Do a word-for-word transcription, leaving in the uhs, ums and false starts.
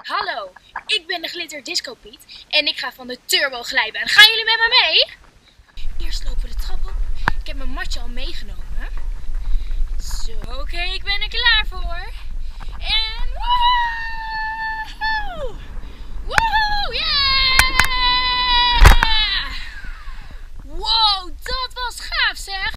Hallo, ik ben de glitter Discopiet en ik ga van de turboglijbaan. Gaan jullie met me mee?